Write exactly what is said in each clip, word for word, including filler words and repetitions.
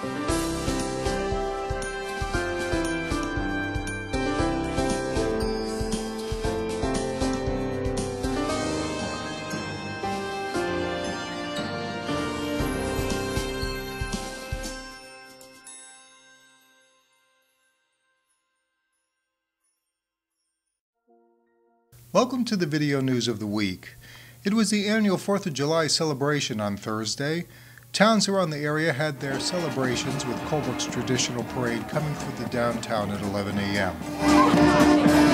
Welcome to the video news of the week. It was the annual fourth of July celebration on Thursday. Towns around the area had their celebrations with Colebrook's traditional parade coming through the downtown at eleven a m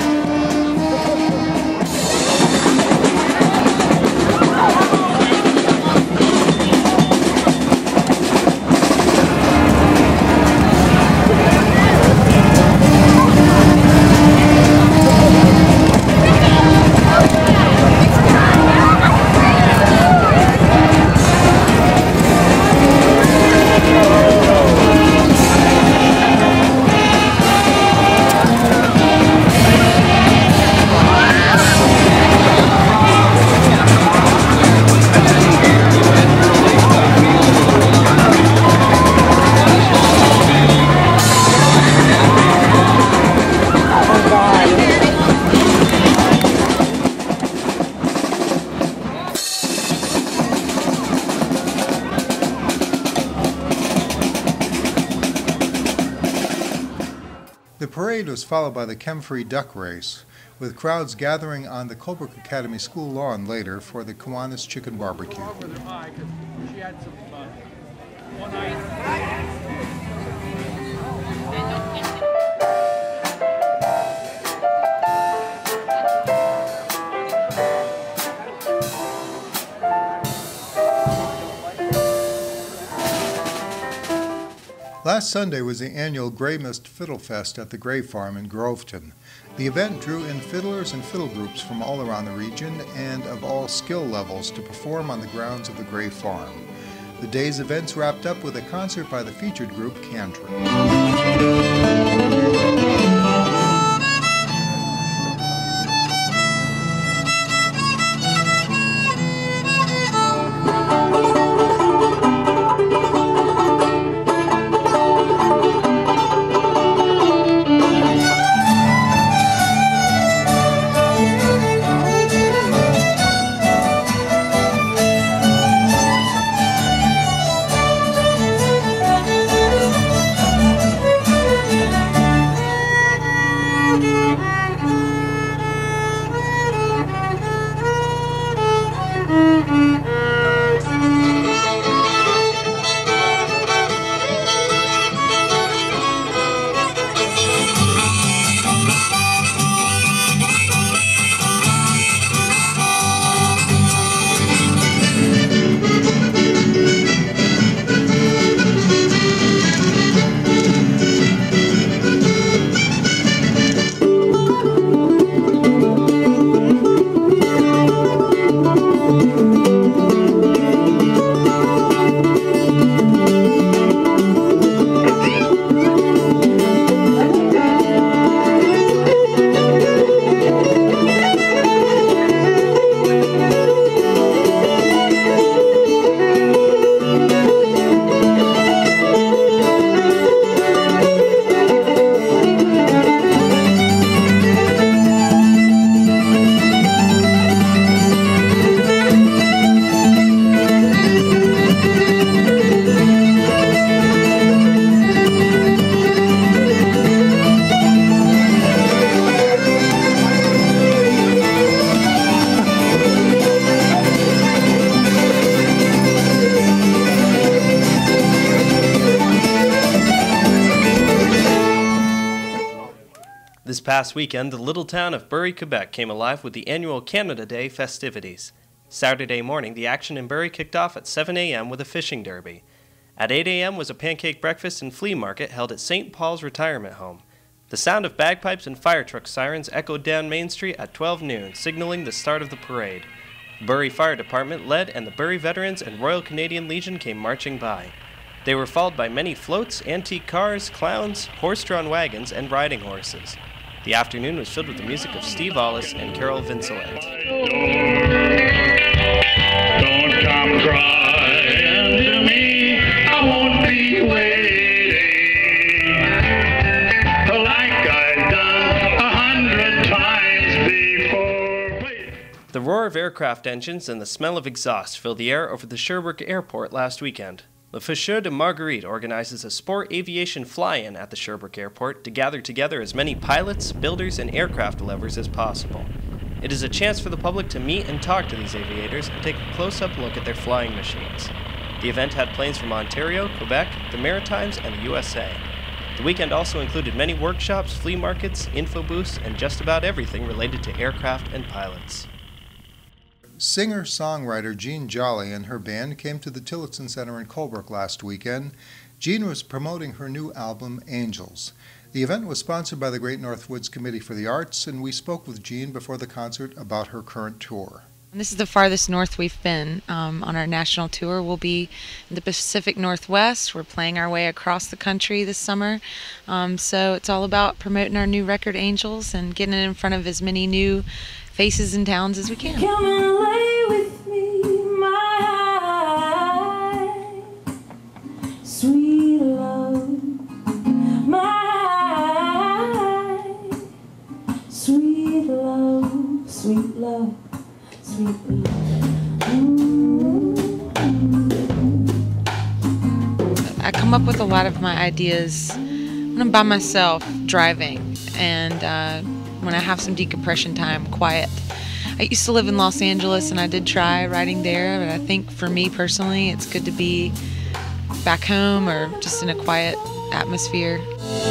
The parade was followed by the Chem-Free Duck Race, with crowds gathering on the Colebrook Academy School lawn later for the Kiwanis Chicken Barbecue. Last Sunday was the annual GrayMist Fiddle Fest at the Gray Farm in Groveton. The event drew in fiddlers and fiddle groups from all around the region and of all skill levels to perform on the grounds of the Gray Farm. The day's events wrapped up with a concert by the featured group Cantrip. This past weekend, the little town of Bury, Quebec came alive with the annual Canada Day festivities. Saturday morning, the action in Bury kicked off at seven a m with a fishing derby. At eight a m was a pancake breakfast and flea market held at Saint Paul's Retirement Home. The sound of bagpipes and fire truck sirens echoed down Main Street at twelve noon, signaling the start of the parade. The Bury Fire Department led, and the Bury Veterans and Royal Canadian Legion came marching by. They were followed by many floats, antique cars, clowns, horse-drawn wagons, and riding horses. The afternoon was filled with the music of Steve Ollis and Carol Vincelette. Don't come crying to me, I won't be waiting. aircraft engines and the smell of exhaust filled the air over the Sherbrooke airport last weekend. Le Fêcheur de Marguerite organizes a sport aviation fly-in at the Sherbrooke airport to gather together as many pilots, builders, and aircraft lovers as possible. It is a chance for the public to meet and talk to these aviators and take a close-up look at their flying machines. The event had planes from Ontario, Quebec, the Maritimes, and the U S A. The weekend also included many workshops, flea markets, info booths, and just about everything related to aircraft and pilots. Singer-songwriter Jeanne Jolly and her band came to the Tillotson Center in Colebrook last weekend. Jeanne was promoting her new album, Angels. The event was sponsored by the Great North Woods Committee for the Arts, and we spoke with Jeanne before the concert about her current tour. This is the farthest north we've been um, on our national tour. We'll be in the Pacific Northwest. We're playing our way across the country this summer. Um, so it's all about promoting our new record, Angels, and getting it in front of as many new faces and towns as we can. Come and lay with me, my sweet love, my sweet love, sweet love, sweet love. I come up with a lot of my ideas when I'm by myself driving, and uh, when I have some decompression time, quiet. I used to live in Los Angeles, and I did try writing there, but I think for me personally, it's good to be back home or just in a quiet atmosphere.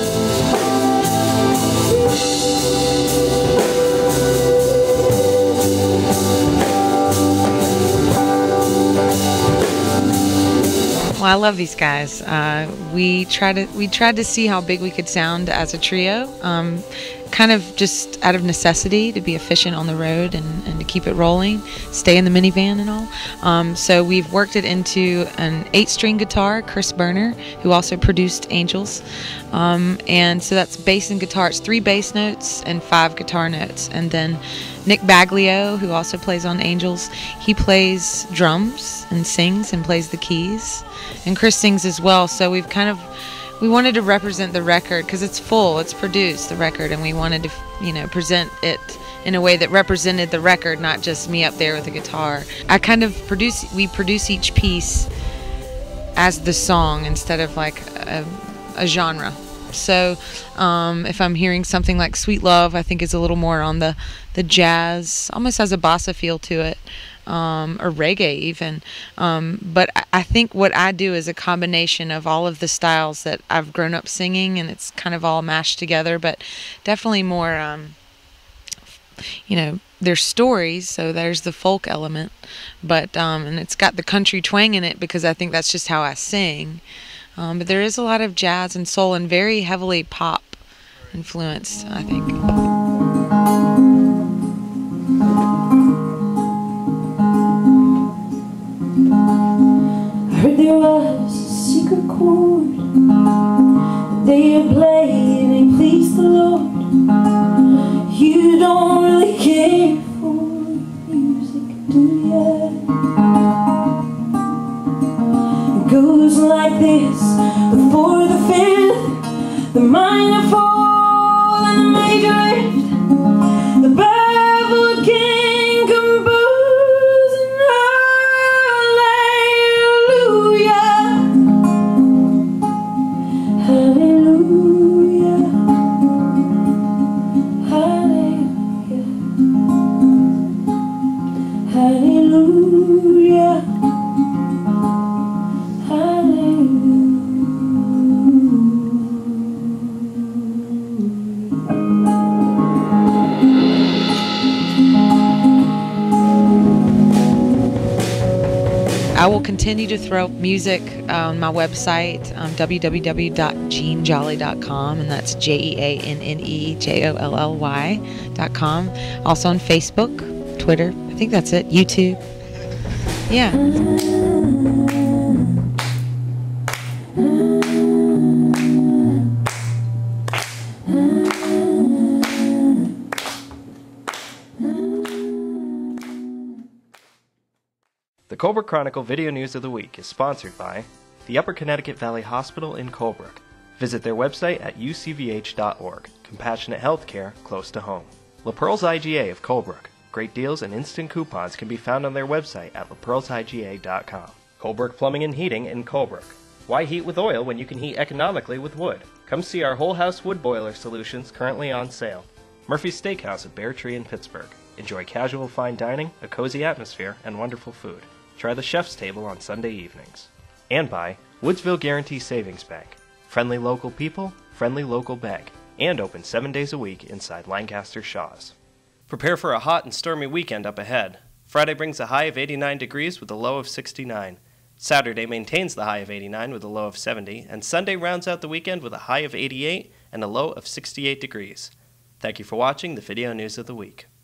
Well, I love these guys. Uh, we tried to we tried to see how big we could sound as a trio, um, kind of just out of necessity to be efficient on the road and, and to keep it rolling, stay in the minivan and all. Um, so we've worked it into an eight-string guitar, Chris Berner, who also produced Angels, um, and so that's bass and guitar. It's three bass notes and five guitar notes, and then Nick Baglio, who also plays on Angels, he plays drums and sings and plays the keys. And Chris sings as well, so we've kind of, we wanted to represent the record because it's full, it's produced, the record, and we wanted to, you know, present it in a way that represented the record, not just me up there with a guitar. I kind of produce, we produce each piece as the song instead of like a, a genre. So um, if I'm hearing something like Sweet Love, I think is a little more on the, the jazz, almost has a bossa feel to it, um, or reggae even. Um, but I think what I do is a combination of all of the styles that I've grown up singing, and it's kind of all mashed together, but definitely more, um, you know, there's stories, so there's the folk element, but um, and it's got the country twang in it because I think that's just how I sing. Um, but there is a lot of jazz and soul and very heavily pop influenced, I think. I heard there was a secret chord that they had played and it pleased the Lord. You don't really care for music, do ya? It goes like this: the fourth, the fifth, the minor fall, and the major lift. The baffled king composing hallelujah, hallelujah, hallelujah, hallelujah. I will continue to throw music on my website, um, w w w dot jeanne jolly dot com, and that's J E A N N E J O L L Y dot com. Also on Facebook, Twitter, I think that's it, YouTube. Yeah. The Colebrook Chronicle Video News of the Week is sponsored by the Upper Connecticut Valley Hospital in Colebrook. Visit their website at u c v h dot org. Compassionate healthcare close to home. LaPerle's I G A of Colebrook. Great deals and instant coupons can be found on their website at la perles I G A dot com. Colebrook Plumbing and Heating in Colebrook. Why heat with oil when you can heat economically with wood? Come see our whole house wood boiler solutions currently on sale. Murphy's Steakhouse at Bear Tree in Pittsburgh. Enjoy casual fine dining, a cozy atmosphere, and wonderful food. Try the chef's table on Sunday evenings. And by Woodsville Guaranty Savings Bank. Friendly local people, friendly local bank. And open seven days a week inside Lancaster Shaw's. Prepare for a hot and stormy weekend up ahead. Friday brings a high of eighty-nine degrees with a low of sixty-nine. Saturday maintains the high of eighty-nine with a low of seventy, and Sunday rounds out the weekend with a high of eighty-eight and a low of sixty-eight degrees. Thank you for watching the Video News of the Week.